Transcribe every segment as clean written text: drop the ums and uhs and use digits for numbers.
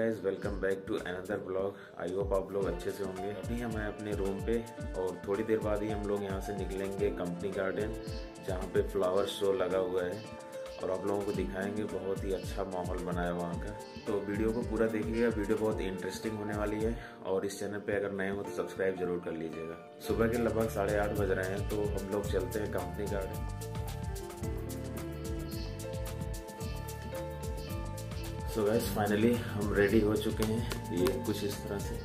Guys, welcome back to another blog. I hope आप लोग अच्छे से होंगे। अभी हम हैं अपने रूम पे और थोड़ी देर बाद ही हम लोग यहाँ से निकलेंगे कंपनी गार्डन, जहाँ पे फ्लावर शो लगा हुआ है और आप लोगों को दिखाएंगे। बहुत ही अच्छा माहौल बना है वहाँ का, तो वीडियो को पूरा देखिएगा। वीडियो बहुत इंटरेस्टिंग होने वाली है और इस चैनल पे अगर नए हो तो सब्सक्राइब जरूर कर लीजिएगा। सुबह के लगभग 8:30 बज रहे हैं, तो हम लोग चलते हैं company garden. So guys, finally हम रेडी हो चुके हैं। ये कुछ इस तरह से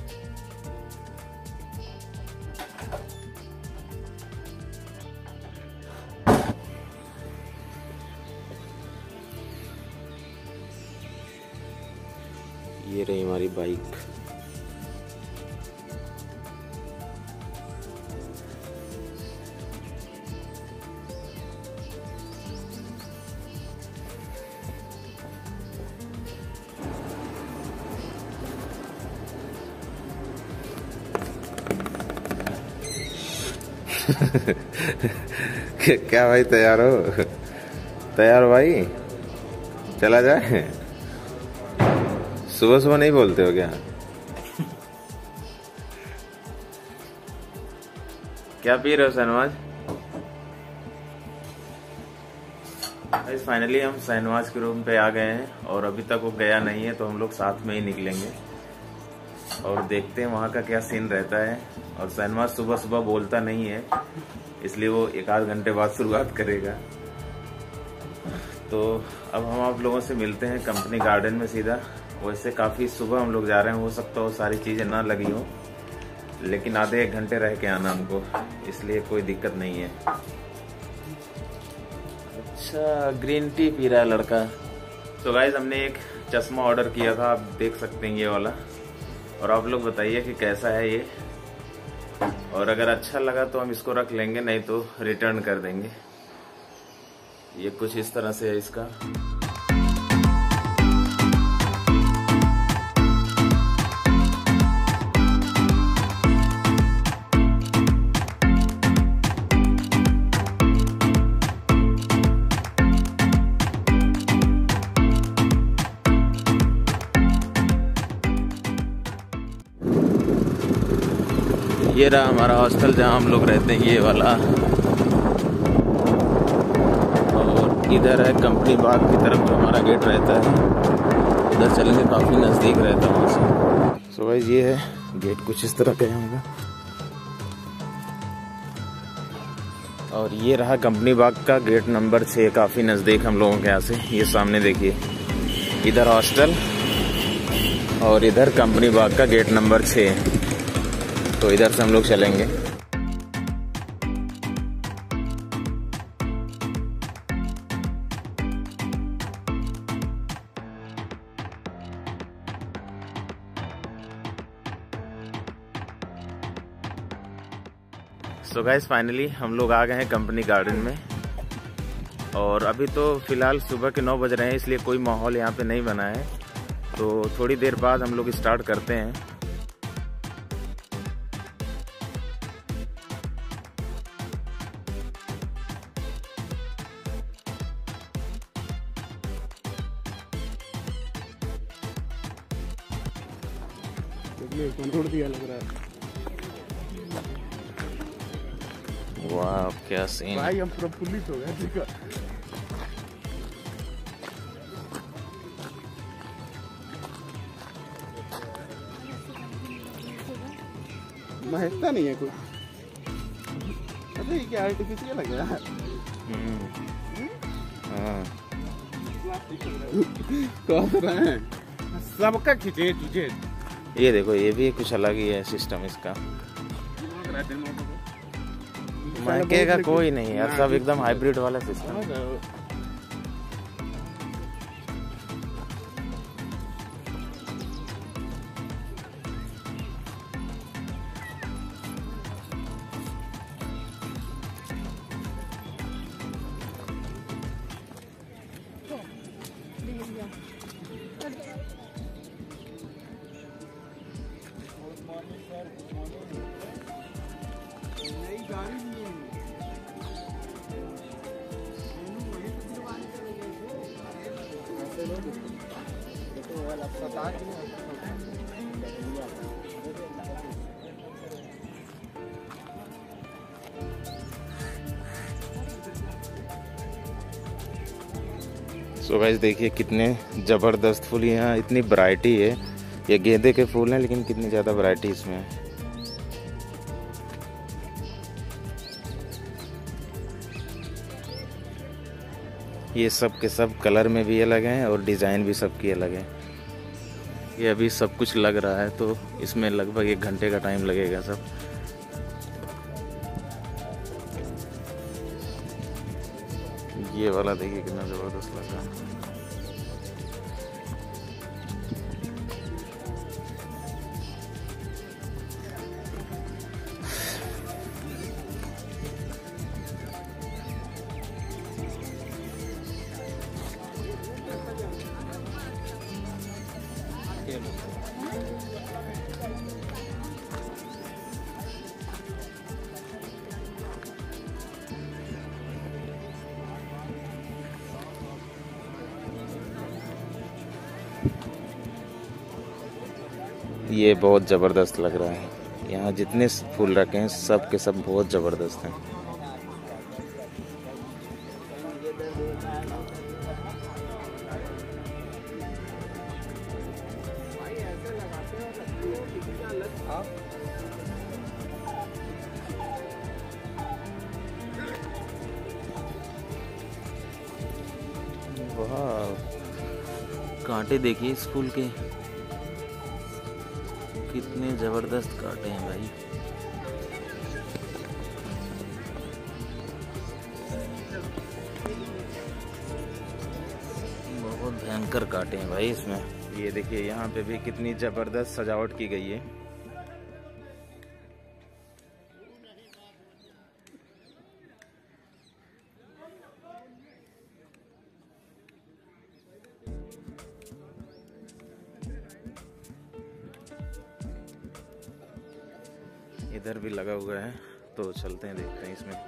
ये रही हमारी बाइक। क्या भाई, तैयार हो? तैयार हो भाई? चला जाए। सुबह सुबह नहीं बोलते हो क्या? क्या पी रहे हो शहनवाज? फाइनली हम शहनवाज के रूम पे आ गए हैं और अभी तक वो गया नहीं है, तो हम लोग साथ में ही निकलेंगे और देखते हैं वहाँ का क्या सीन रहता है। और शहनवाज सुबह सुबह बोलता नहीं है, इसलिए वो 1-8 घंटे बाद शुरुआत करेगा। तो अब हम आप लोगों से मिलते हैं कंपनी गार्डन में सीधा। वैसे काफ़ी सुबह हम लोग जा रहे हैं, हो सकता हो सारी चीज़ें ना लगी हो, लेकिन आधे 1 घंटे रह के आना हमको, इसलिए कोई दिक्कत नहीं है। अच्छा, ग्रीन टी पी रहा है लड़का। तो गाइज, हमने एक चश्मा ऑर्डर किया था, आप देख सकते हैं ये वाला, और आप लोग बताइए कि कैसा है ये, और अगर अच्छा लगा तो हम इसको रख लेंगे, नहीं तो रिटर्न कर देंगे। ये कुछ इस तरह से है इसका। ये रहा हमारा हॉस्टल जहाँ हम लोग रहते हैं, ये वाला। और इधर है कंपनी बाग की तरफ जो हमारा गेट रहता है, इधर चलेंगे, काफ़ी नज़दीक रहता है वहाँ से। सो गाइस, ये है गेट, कुछ इस तरह का होगा। और ये रहा कंपनी बाग का गेट नंबर 6, काफ़ी नज़दीक हम लोगों के यहाँ से। ये सामने देखिए, इधर हॉस्टल और इधर कंपनी बाग का गेट नंबर 6, तो इधर से हम लोग चलेंगे। सो गाइस, फाइनली हम लोग आ गए हैं कंपनी गार्डन में, और अभी तो फिलहाल सुबह के 9 बज रहे हैं, इसलिए कोई माहौल यहाँ पे नहीं बना है। तो थोड़ी देर बाद हम लोग स्टार्ट करते हैं। कंट्रोल दिया लग रहा है। वाह, क्या सीन भाई, हम प्रफुल्लित हो गए। ठीक है, महकता नहीं है कुछ। अरे ये क्या आर्टिफिशियल लग रहा है। कह रहे हैं सबका खींचे तुझे। ये देखो, ये भी कुछ अलग ही है सिस्टम इसका। महकेगा कोई नहीं यार, सब एकदम हाइब्रिड वाला सिस्टम। सो गाइस देखिए कितने ज़बरदस्त फूल, यहाँ इतनी वैरायटी है। ये गेंदे के फूल हैं लेकिन कितनी ज़्यादा वैरायटी इसमें है। ये सब के सब कलर में भी अलग हैं और डिज़ाइन भी सबकी अलग है। ये अभी सब कुछ लग रहा है तो इसमें लगभग 1 घंटे का टाइम लगेगा सब। ये वाला देखिए कितना ज़बरदस्त लग रहा है। ये बहुत ज़बरदस्त लग रहा है। यहाँ जितने फूल रखे हैं सब के सब बहुत ज़बरदस्त हैं। वाह, कांटे देखिए इस फूल के, कितने जबरदस्त कांटे हैं भाई। बहुत भयंकर कांटे हैं भाई इसमें। ये देखिए यहाँ पे भी कितनी जबरदस्त सजावट की गई है। इधर भी लगा हुआ है तो चलते हैं देखते हैं इसमें।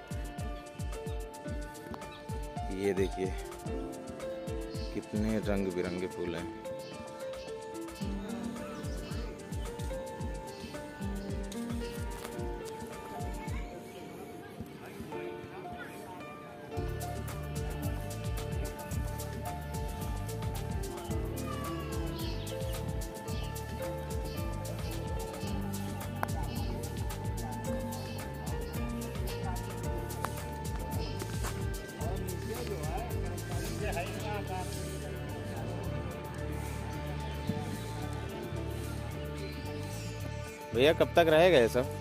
ये देखिए कितने रंग बिरंगे फूल हैं। भैया कब तक रहेगा ये सब?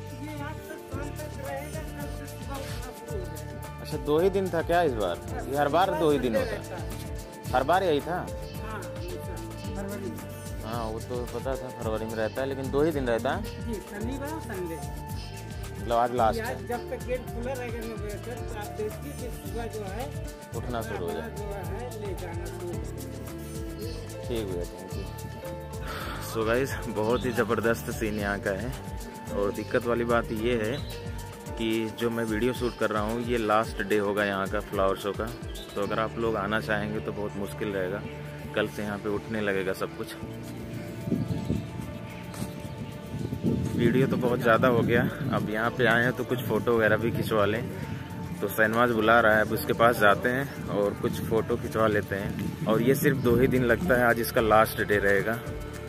अच्छा 2 ही दिन था क्या इस बार? ये हर बार 2 ही दिन होता है? हर बार यही था? हाँ वो तो पता था फरवरी में रहता है, लेकिन 2 ही दिन रहता है। शनिवार और संडे, मतलब आज लास्ट है। जब तक गेट खुला रहेगा तो आप देखिए कि सुबह जो है उठना शुरू हो जाए। ले जाना ठीक भैया, थैंक यू। सो गाइस बहुत ही ज़बरदस्त सीन यहाँ का है। और दिक्कत वाली बात ये है कि जो मैं वीडियो शूट कर रहा हूँ ये लास्ट डे होगा यहाँ का फ्लावर शो का। तो अगर आप लोग आना चाहेंगे तो बहुत मुश्किल रहेगा। कल से यहाँ पे उठने लगेगा सब कुछ। वीडियो तो बहुत ज़्यादा हो गया। अब यहाँ पे आए हैं तो कुछ फ़ोटो वगैरह भी खिंचवा लें। तो शहनवाज बुला रहा है, अब उसके पास जाते हैं और कुछ फ़ोटो खिंचवा लेते हैं। और ये सिर्फ 2 ही दिन लगता है, आज इसका लास्ट डे रहेगा।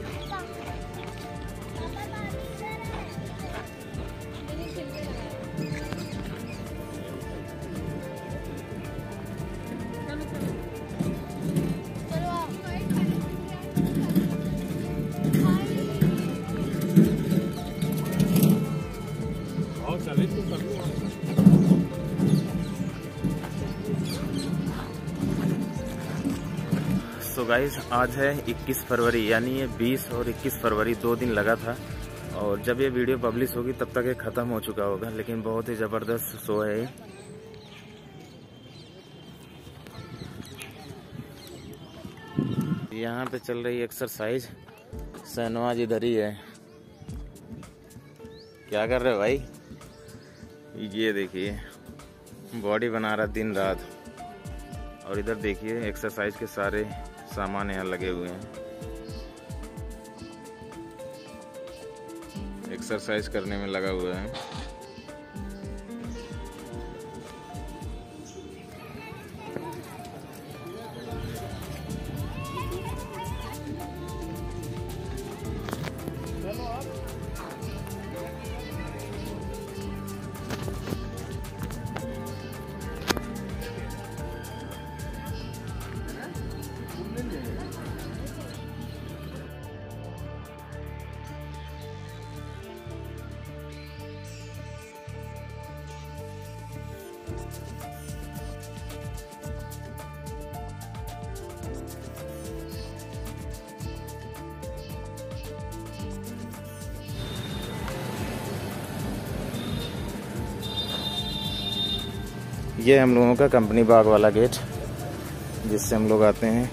तो गाइस आज है 21 फरवरी, यानी ये 20 और 21 फरवरी 2 दिन लगा था। और जब ये वीडियो पब्लिश होगी तब तक ये ख़त्म हो चुका होगा। लेकिन बहुत ही ज़बरदस्त शो है ये। यहाँ पे चल रही एक्सरसाइज। शहनवाज इधर ही है। क्या कर रहे हो भाई? ये देखिए बॉडी बना रहा दिन रात। और इधर देखिए एक्सरसाइज के सारे सामान यहाँ लगे हुए हैं। एक्सरसाइज करने में लगा हुआ है। ये हम लोगों का कंपनी बाग वाला गेट जिससे हम लोग आते हैं।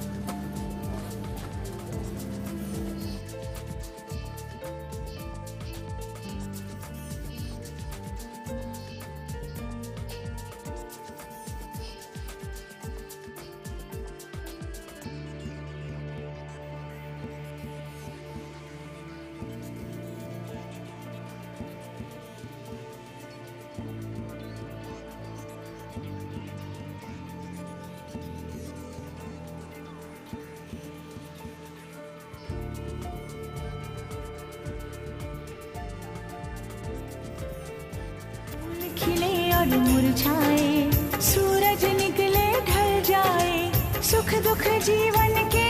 खिले और मुरझाए, सूरज निकले ढल जाए, सुख दुख जीवन के